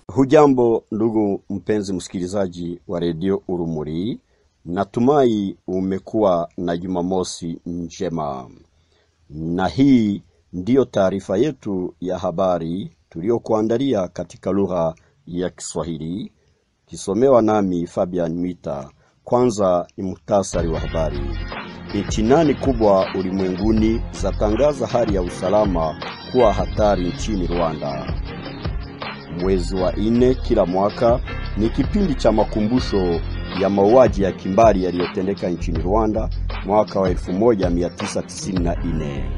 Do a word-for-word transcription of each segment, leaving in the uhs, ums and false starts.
Hujambo ndugu mpenzi msikilizaji wa redio Urumuri, natumai umekuwa na Jumamosi njema. Na hii ndiyo taarifa yetu ya habari tuliokuandalia katika lugha ya Kiswahili, kisomewa nami Fabian Mita. Kwanza ni muhtasari wa habari. Nchi nane kubwa ulimwenguni zatangaza hali ya usalama kuwa hatari nchini Rwanda. Mwezi wa nne kila mwaka ni kipindi cha makumbusho ya mauaji ya kimbari yaliyotendeka nchini Rwanda mwaka wa elfu moja mia tisa tisini na nne.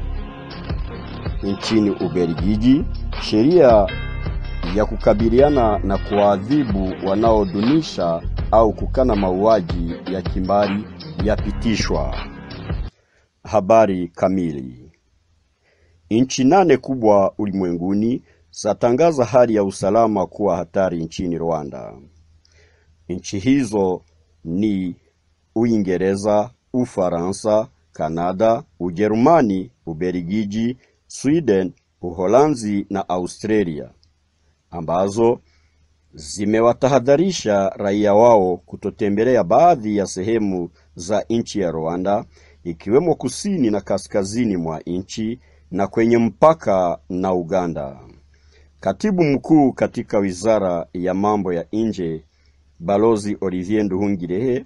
Nchini Ubelgiji, sheria ya kukabiliana na kuadhibu wanaodunisha au kukana mauaji ya kimbari yapitishwa. Habari kamili. Nchi nane kubwa ulimwenguni zatangaza hali ya usalama kuwa hatari nchini Rwanda. Nchi hizo ni Uingereza, Ufaransa, Kanada, Ujerumani, Ubelgiji, Sweden, Uholanzi na Australia, ambazo zimewatahadharisha raia wao kutotembelea baadhi ya sehemu za nchi ya Rwanda, ikiwemo kusini na kaskazini mwa nchi na kwenye mpaka na Uganda. Katibu mkuu katika wizara ya mambo ya nje, Balozi Olivier Nduhungirehe,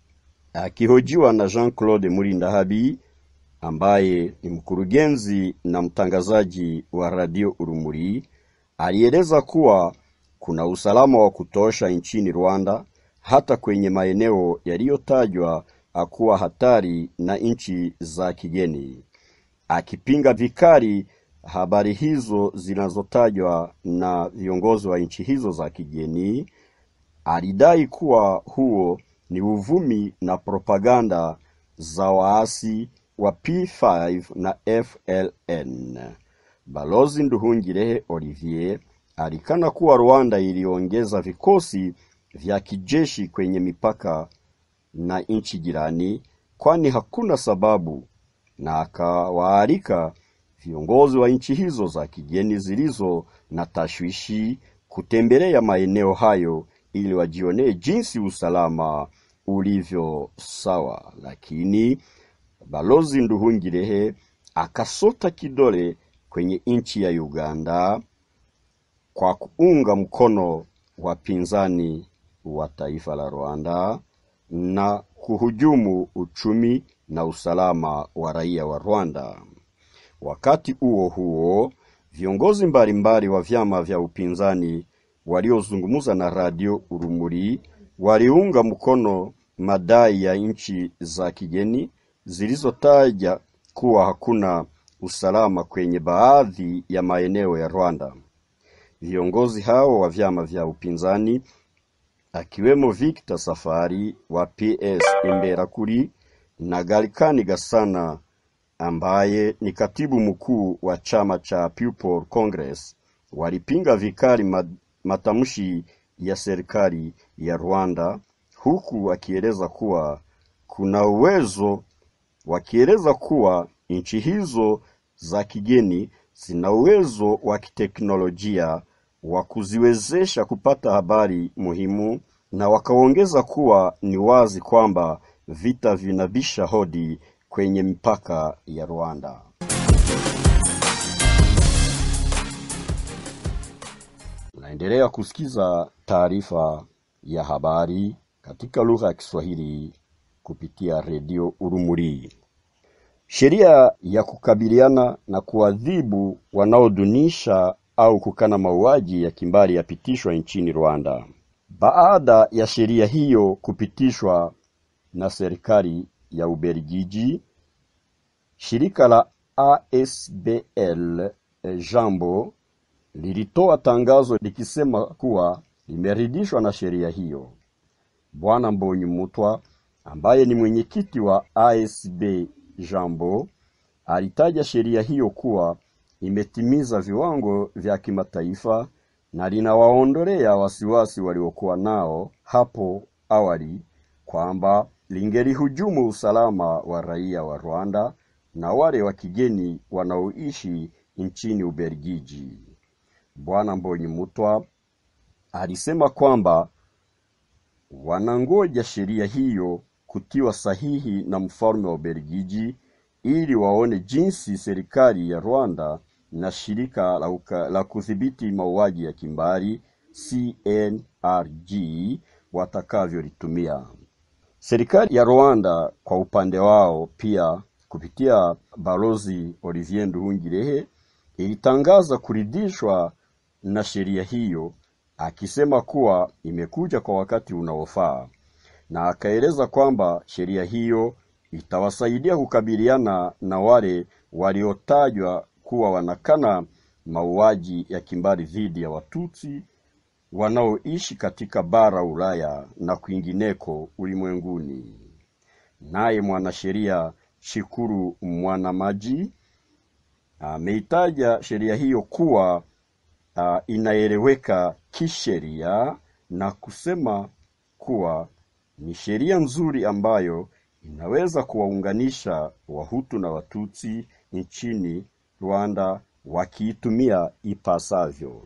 akihojiwa na Jean-Claude Murindahabi, ambaye ni mkurugenzi na mtangazaji wa Radio Urumuri, alieleza kuwa kuna usalama wa kutosha nchini Rwanda, hata kwenye maeneo yaliyotajwa kuwa hatari na nchi za kigeni. Akipinga vikali habari hizo zinazotajwa na viongozi wa nchi hizo za kigeni, alidai kuwa huo ni uvumi na propaganda za waasi wa P five na F L N. Balozi Nduhungirehe Olivier alikana kuwa Rwanda iliongeza vikosi vya kijeshi kwenye mipaka na nchi jirani, kwani hakuna sababu, na akawaalika viongozi wa nchi hizo za kigeni zilizo na tashwishi kutembelea maeneo hayo ili wajionee jinsi usalama ulivyo sawa. Lakini Balozi Nduhungirehe akasota kidole kwenye nchi ya Uganda kwa kuunga mkono wapinzani wa taifa la Rwanda na kuhujumu uchumi na usalama wa raia wa Rwanda. Wakati huo huo, viongozi mbalimbali wa vyama vya upinzani waliozungumza na Radio Urumuri waliunga mkono madai ya nchi za kigeni zilizotaja kuwa hakuna usalama kwenye baadhi ya maeneo ya Rwanda. Viongozi hao wa vyama vya upinzani, akiwemo Victor Safari wa P S Imberakuri na Galkani Gasana ambaye ni katibu mkuu wa chama cha People Congress, walipinga vikali matamshi ya serikali ya Rwanda, huku akieleza kuwa kuna uwezo wakieleza kuwa nchi hizo za kigeni zina uwezo wa kiteknolojia wa kuziwezesha kupata habari muhimu, na wakaongeza kuwa ni wazi kwamba vita vinabisha hodi kwenye mipaka ya Rwanda. Naendelea kusikiza taarifa ya habari katika lugha ya Kiswahili kupitia Radio Urumuri. Sheria ya kukabiliana na kuadhibu wanaodunisha au kukana mauaji ya kimbari yapitishwa nchini Rwanda. Baada ya sheria hiyo kupitishwa na serikali ya Ubelgiji, shirika la A S B L Jambo lilitoa tangazo likisema kuwa limeridhishwa na sheria hiyo. Bwana Mbonyumutwa, ambaye ni mwenyekiti wa A S B Jambo, alitaja sheria hiyo kuwa imetimiza viwango vya kimataifa na linawaondolea wasiwasi waliokuwa nao hapo awali kwamba lingelihujumu usalama wa raia wa Rwanda na wale wa kigeni wanaoishi nchini Ubelgiji. Bwana Mbonyumutwa alisema kwamba wanangoja sheria hiyo kutiwa sahihi na mfalme wa Ubelgiji ili waone jinsi serikali ya Rwanda na shirika la, uka, la kudhibiti mauaji ya kimbari C N R G watakavyolitumia. Serikali ya Rwanda kwa upande wao pia kupitia Balozi Olivier Nduhungirehe ilitangaza kuridhishwa na sheria hiyo, akisema kuwa imekuja kwa wakati unaofaa, na akaeleza kwamba sheria hiyo itawasaidia kukabiliana na wale waliotajwa kuwa wanakana mauaji ya kimbari dhidi ya Watutsi wanaoishi katika bara Ulaya na kwingineko ulimwenguni. Naye mwanasheria Shikuru Mwanamaji ameitaja sheria hiyo kuwa uh, inaeleweka kisheria na kusema kuwa ni sheria nzuri ambayo inaweza kuwaunganisha Wahutu na Watutsi nchini Rwanda wakiitumia ipasavyo.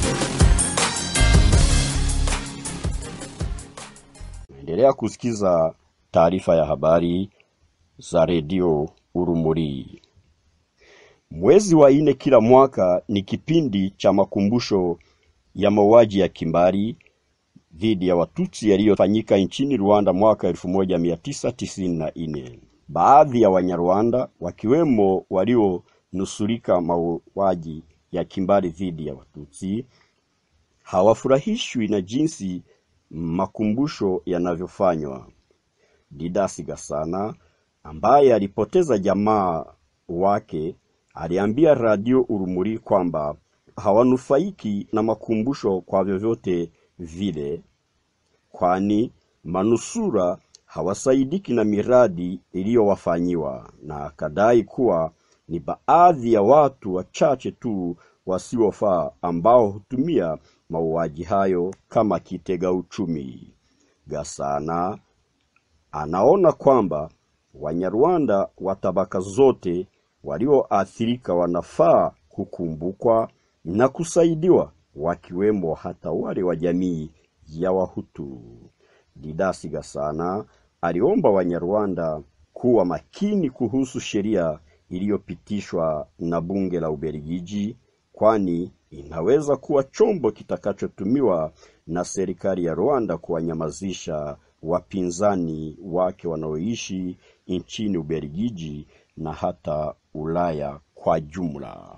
Endelea kusikiza taarifa ya habari za redio Urumuri. Mwezi wa nne kila mwaka ni kipindi cha makumbusho ya mauaji ya kimbari dhidi ya Watutsi yaliyofanyika nchini Rwanda mwaka elfu moja mia tisa tisini na nne. Baadhi ya Wanyarwanda wakiwemo walionusurika mauaji ya kimbari dhidi ya Watutsi hawafurahishwi na jinsi makumbusho yanavyofanywa. Didas Gasana ambaye alipoteza jamaa wake aliambia radio Urumuri kwamba hawanufaiki na makumbusho kwa vyovyote vile, kwani manusura hawasaidiki na miradi iliyowafanyiwa, na akadai kuwa ni baadhi ya watu wachache tu wasiofaa ambao hutumia mauaji hayo kama kitega uchumi. Gasana anaona kwamba Wanyarwanda wa tabaka zote walioathirika wanafaa kukumbukwa na kusaidiwa, wakiwemo hata wale wa jamii ya Wahutu. Didas Gasana aliomba Wanyarwanda kuwa makini kuhusu sheria iliyopitishwa na bunge la Ubelgiji, kwani inaweza kuwa chombo kitakachotumiwa na serikali ya Rwanda kuwanyamazisha wapinzani wake wanaoishi nchini Ubelgiji na hata Ulaya kwa jumla.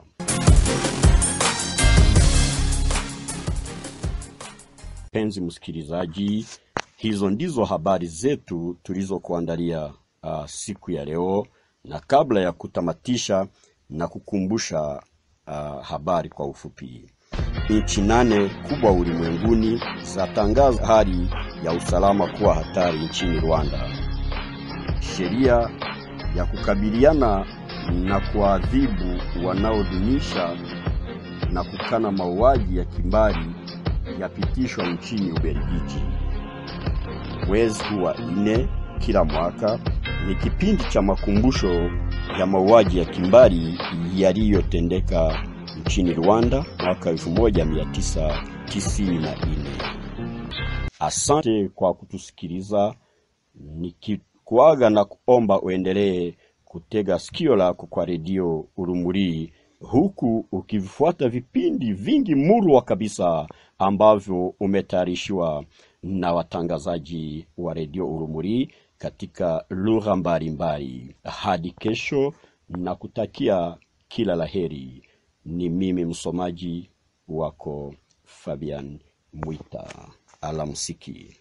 Penzi msikilizaji, hizo ndizo habari zetu tulizokuandalia uh, siku ya leo, na kabla ya kutamatisha na kukumbusha uh, habari kwa ufupi. Nchi nane kubwa ulimwenguni zatangaza hali ya usalama kuwa hatari nchini Rwanda. Sheria ya kukabiliana na kuadhibu wanaodunisha na kukana mauaji ya kimbari yapitishwa nchini Ubelgiji. Mwezi wa nne kila mwaka ni kipindi cha makumbusho ya mauaji ya kimbari yaliyotendeka nchini Rwanda mwaka elfu moja mia tisa tisini na nne. Asante kwa kutusikiliza, nikikuaga na kuomba uendelee kutega sikio lako kwa redio Urumuri, huku ukivifuata vipindi vingi murwa kabisa ambavyo umetayarishiwa na watangazaji wa redio Urumuri katika lugha mbalimbali. Hadi kesho na kutakia kila laheri. Ni mimi msomaji wako Fabian Mwita. Alamsiki.